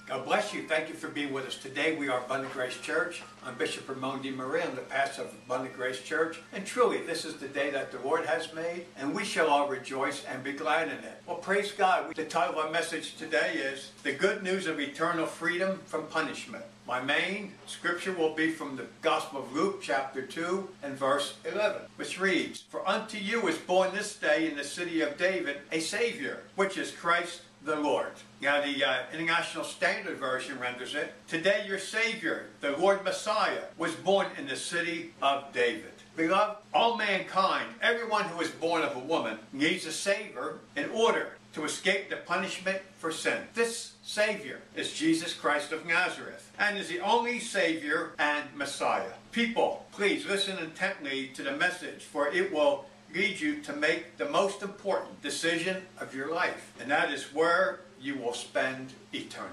God bless you. Thank you for being with us today. We are Abundant Grace Church. I'm Bishop Ramon DeMaria. I'm the pastor of Abundant Grace Church. And truly, this is the day that the Lord has made, and we shall all rejoice and be glad in it. Well, praise God. The title of our message today is The Good News of Eternal Freedom from Punishment. My main scripture will be from the Gospel of Luke, chapter 2, and verse 11, which reads, For unto you is born this day in the city of David a Savior, which is Christ the Lord. Now, the International Standard Version renders it, Today your Savior, the Lord Messiah, was born in the city of David. Beloved, all mankind, everyone who is born of a woman, needs a Savior in order to escape the punishment for sin. This Savior is Jesus Christ of Nazareth, and is the only Savior and Messiah. People, please listen intently to the message, for it will lead you to make the most important decision of your life, and that is where you will spend eternity.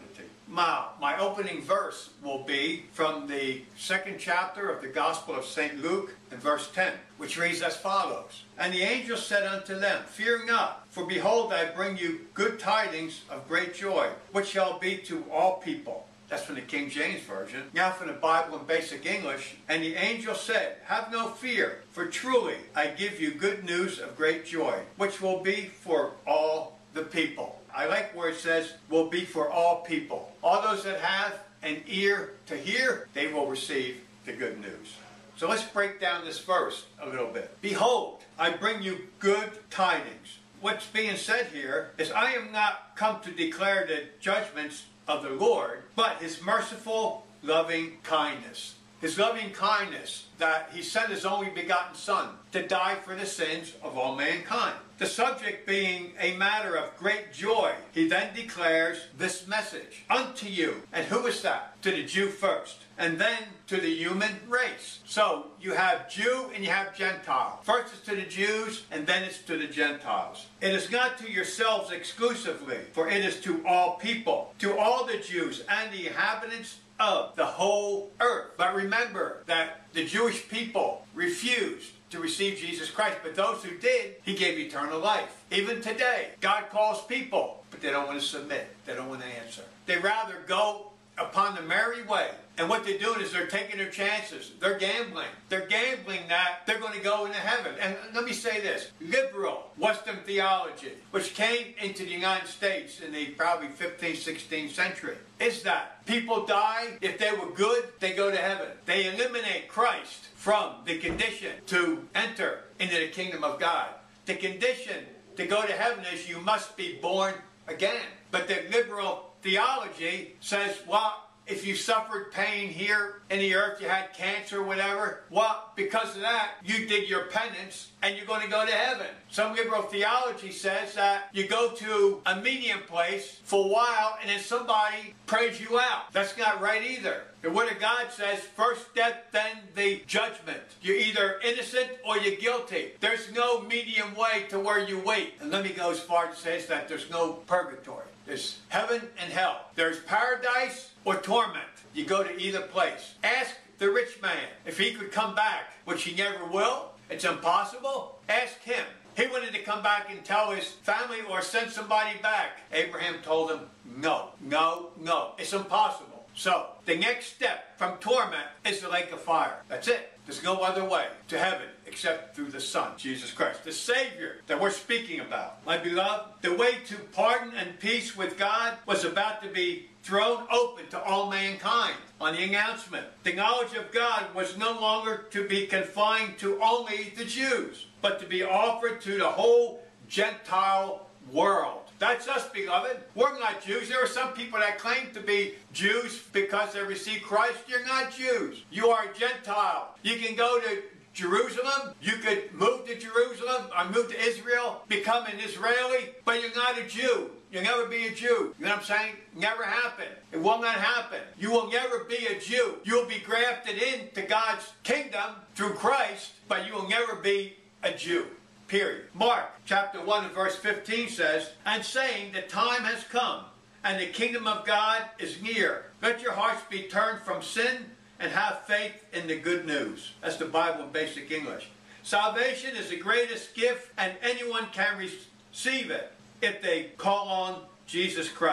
My opening verse will be from the 2nd chapter of the Gospel of St. Luke, and verse 10, which reads as follows, And the angel said unto them, Fear not, for behold, I bring you good tidings of great joy, which shall be to all people. That's from the King James Version. Now from the Bible in Basic English. And the angel said, Have no fear, for truly I give you good news of great joy, which will be for all the people. I like where it says, will be for all people. All those that have an ear to hear, they will receive the good news. So let's break down this verse a little bit. Behold, I bring you good tidings. What's being said here is, I am not come to declare the judgments of the Lord, but His merciful, loving kindness. His loving kindness that He sent His only begotten Son to die for the sins of all mankind. The subject being a matter of great joy, He then declares this message unto you. And who is that? To the Jew first, and then to the human race. So you have Jew and you have Gentile. First it's to the Jews, and then it's to the Gentiles. It is not to yourselves exclusively, for it is to all people, to all the Jews and the inhabitants of the whole earth. But remember that the Jewish people refused to receive Jesus Christ, but those who did, He gave eternal life. Even today, God calls people, but they don't want to submit. They don't want to answer. They rather go upon the merry way. And what they're doing is they're taking their chances. They're gambling. They're gambling that they're going to go into heaven. And let me say this. Liberal Western theology, which came into the United States in the probably 15th, 16th century, is that people die. If they were good, they go to heaven. They eliminate Christ from the condition to enter into the kingdom of God. The condition to go to heaven is you must be born again. But the liberal theology says, well, if you suffered pain here in the earth, you had cancer or whatever, well, because of that, you did your penance and you're going to go to heaven. Some liberal theology says that you go to a medium place for a while and then somebody prays you out. That's not right either. The Word of God says, first death, then the judgment. You're either innocent or you're guilty. There's no medium way to where you wait. And let me go as far as to say that there's no purgatory. There's heaven and hell. There's paradise or torment. You go to either place. Ask the rich man if he could come back, which he never will. It's impossible. Ask him. He wanted to come back and tell his family or send somebody back. Abraham told him, no, no, no. It's impossible. So, the next step from torment is the lake of fire. That's it. There's no other way to heaven except through the Son, Jesus Christ, the Savior that we're speaking about. My beloved, the way to pardon and peace with God was about to be thrown open to all mankind on the announcement. The knowledge of God was no longer to be confined to only the Jews, but to be offered to the whole Gentile world. That's us, beloved. We're not Jews. There are some people that claim to be Jews because they received Christ. You're not Jews. You are a Gentile. You can go to Jerusalem. You could move to Jerusalem or move to Israel, become an Israeli, but you're not a Jew. You'll never be a Jew. You know what I'm saying? Never happen. It will not happen. You will never be a Jew. You'll be grafted into God's kingdom through Christ, but you will never be a Jew. Period. Mark chapter 1 and verse 15 says, And saying, the time has come, and the kingdom of God is near. Let your hearts be turned from sin and have faith in the good news. That's the Bible in Basic English. Salvation is the greatest gift, and anyone can receive it if they call on Jesus Christ.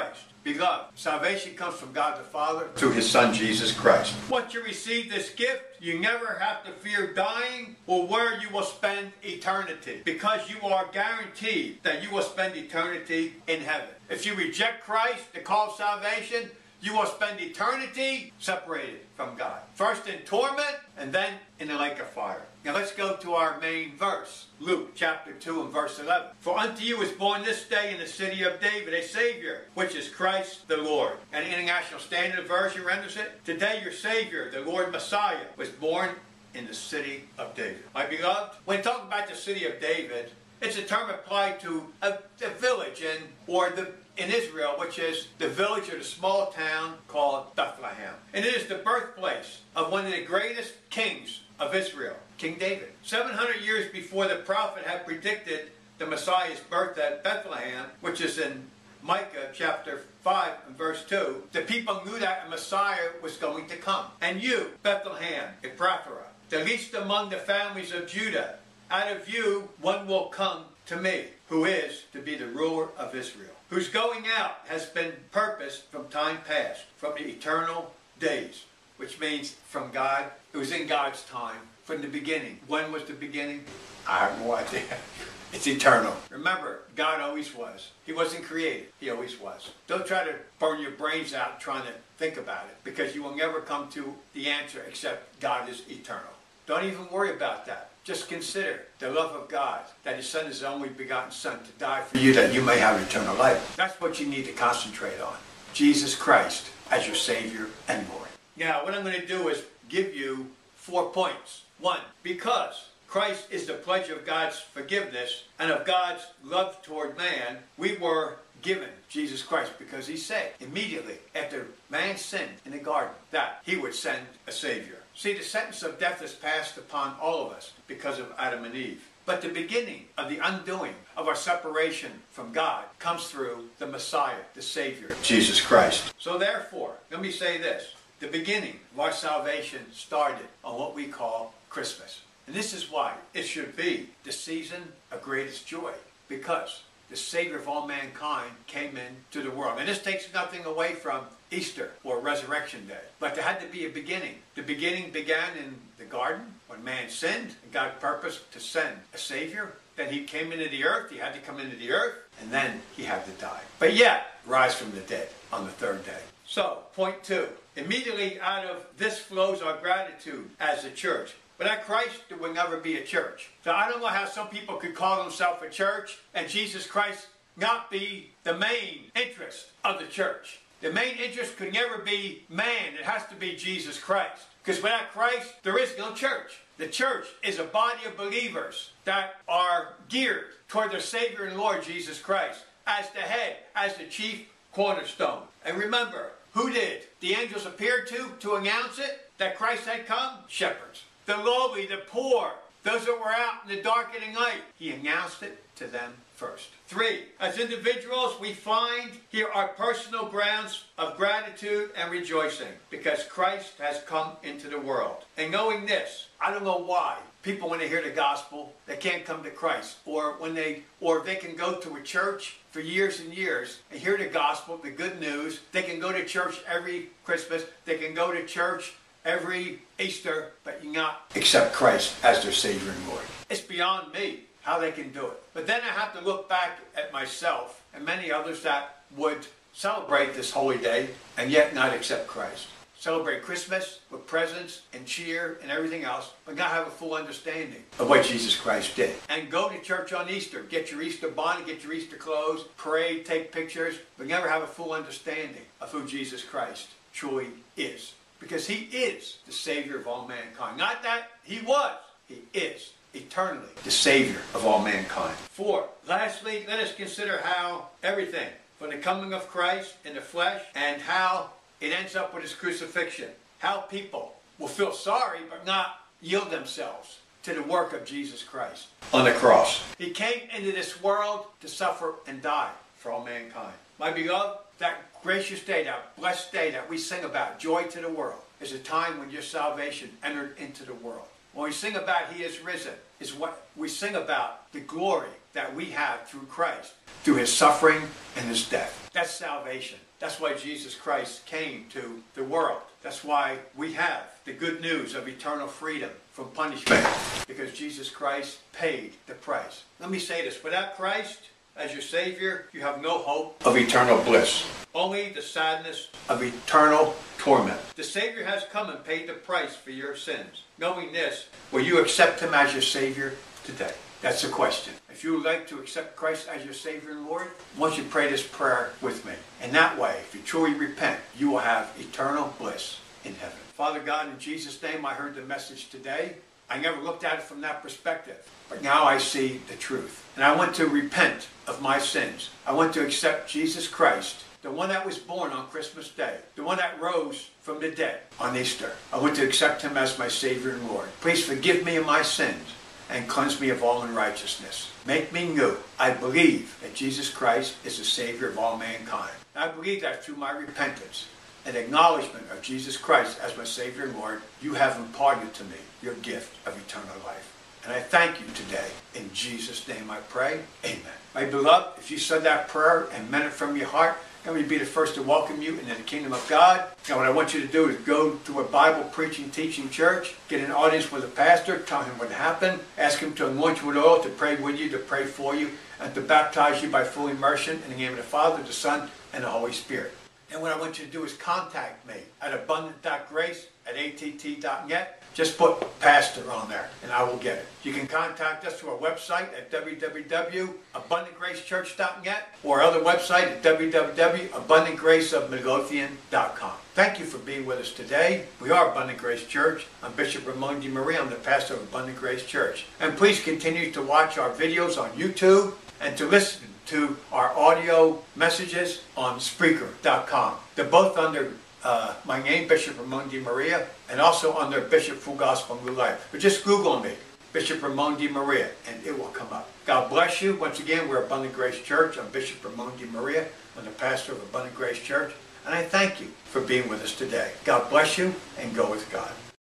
Beloved, salvation comes from God the Father through his Son, Jesus Christ. Once you receive this gift, you never have to fear dying or where you will spend eternity, because you are guaranteed that you will spend eternity in heaven. If you reject Christ, the call of salvation, you will spend eternity separated from God. First in torment, and then in the lake of fire. Now let's go to our main verse. Luke chapter 2 and verse 11. For unto you is born this day in the city of David a Savior, which is Christ the Lord. And the International Standard Version renders it, today your Savior, the Lord Messiah, was born in the city of David. My beloved, when talking about the city of David, it's a term applied to a village in Israel, which is the village or the small town called Bethlehem. And it is the birthplace of one of the greatest kings of Israel, King David. 700 years before the prophet had predicted the Messiah's birth at Bethlehem, which is in Micah chapter 5 and verse 2, the people knew that a Messiah was going to come. And you, Bethlehem, Ephrathah, the least among the families of Judah, out of you one will come to me, who is to be the ruler of Israel, whose going out has been purposed from time past, from the eternal days, which means from God. It was in God's time, from the beginning. When was the beginning? I have no idea. It's eternal. Remember, God always was. He wasn't created. He always was. Don't try to burn your brains out trying to think about it, because you will never come to the answer except God is eternal. Don't even worry about that. Just consider the love of God, that his Son is the only begotten Son to die for you, that you may have eternal life. That's what you need to concentrate on. Jesus Christ as your Savior and Lord. Now, what I'm going to do is give you 4 points. 1, because Christ is the pledge of God's forgiveness and of God's love toward man, we were given Jesus Christ, because he said immediately after man sinned in the garden that he would send a Savior. See, the sentence of death is passed upon all of us because of Adam and Eve. But the beginning of the undoing of our separation from God comes through the Messiah, the Savior, Jesus Christ. So therefore, let me say this. The beginning of our salvation started on what we call Christmas. And this is why it should be the season of greatest joy, because the Savior of all mankind came into the world. And this takes nothing away from Easter or Resurrection Day. But there had to be a beginning. The beginning began in the garden when man sinned, and God purposed to send a Savior. Then he came into the earth. He had to come into the earth, and then he had to die. But yet, rise from the dead on the 3rd day. So, point 2. Immediately out of this flows our gratitude as a church. Without Christ, there will never be a church. So I don't know how some people could call themselves a church and Jesus Christ not be the main interest of the church. The main interest could never be man. It has to be Jesus Christ. Because without Christ, there is no church. The church is a body of believers that are geared toward their Savior and Lord Jesus Christ as the head, as the chief cornerstone. And remember, who did the angels appear to announce it, that Christ had come? Shepherds. The lowly, the poor, those that were out in the darkening night. He announced it to them first. 3, as individuals, we find here our personal grounds of gratitude and rejoicing, because Christ has come into the world. And knowing this, I don't know why people, when they hear the gospel, they can't come to Christ. Or they can go to a church for years and years and hear the gospel, the good news. They can go to church every Christmas. They can go to church every Easter, but not accept Christ as their Savior and Lord. It's beyond me how they can do it. But then I have to look back at myself and many others that would celebrate this holy day and yet not accept Christ. Celebrate Christmas with presents and cheer and everything else, but not have a full understanding of what Jesus Christ did. And go to church on Easter, get your Easter bonnet, get your Easter clothes, pray, take pictures, but never have a full understanding of who Jesus Christ truly is. Because he is the Savior of all mankind. Not that he was. He is eternally the Savior of all mankind. 4, lastly, let us consider how everything from the coming of Christ in the flesh and how it ends up with his crucifixion. How people will feel sorry but not yield themselves to the work of Jesus Christ on the cross. He came into this world to suffer and die for all mankind. My beloved, that gracious day, that blessed day that we sing about, joy to the world, is a time when your salvation entered into the world. When we sing about he is risen, is what we sing about the glory that we have through Christ, through his suffering and his death. That's salvation. That's why Jesus Christ came to the world. That's why we have the good news of eternal freedom from punishment, because Jesus Christ paid the price. Let me say this. Without Christ as your Savior, you have no hope of eternal bliss. Only the sadness of eternal torment. The Savior has come and paid the price for your sins. Knowing this, will you accept Him as your Savior today? That's the question. If you would like to accept Christ as your Savior and Lord, I want you to pray this prayer with me. And that way, if you truly repent, you will have eternal bliss in heaven. Father God, in Jesus' name, I heard the message today. I never looked at it from that perspective, but now I see the truth. And I want to repent of my sins. I want to accept Jesus Christ, the one that was born on Christmas Day, the one that rose from the dead on Easter. I want to accept Him as my Savior and Lord. Please forgive me of my sins and cleanse me of all unrighteousness. Make me new. I believe that Jesus Christ is the Savior of all mankind. I believe that through my repentance and acknowledgement of Jesus Christ as my Savior and Lord, you have imparted to me your gift of eternal life. And I thank you today. In Jesus' name I pray. Amen. My beloved, if you said that prayer and meant it from your heart, let me be the first to welcome you into the kingdom of God. And what I want you to do is go to a Bible preaching, teaching church, get an audience with a pastor, tell him what happened, ask him to anoint you with oil, to pray with you, to pray for you, and to baptize you by full immersion in the name of the Father, the Son, and the Holy Spirit. And what I want you to do is contact me at abundant.grace@att.net. Just put pastor on there and I will get it. You can contact us through our website at www.abundantgracechurch.net or our other website at www.abundantgraceofmidlothian.com. Thank you for being with us today. We are Abundant Grace Church. I'm Bishop Ramon DeMaria. I'm the pastor of Abundant Grace Church. And please continue to watch our videos on YouTube and to listen to our audio messages on Spreaker.com. They're both under my name, Bishop Ramon DeMaria, and also under Bishop Full Gospel New Life. But just Google me, Bishop Ramon DeMaria, and it will come up. God bless you. Once again, we're Abundant Grace Church. I'm Bishop Ramon DeMaria. I'm the pastor of Abundant Grace Church. And I thank you for being with us today. God bless you, and go with God.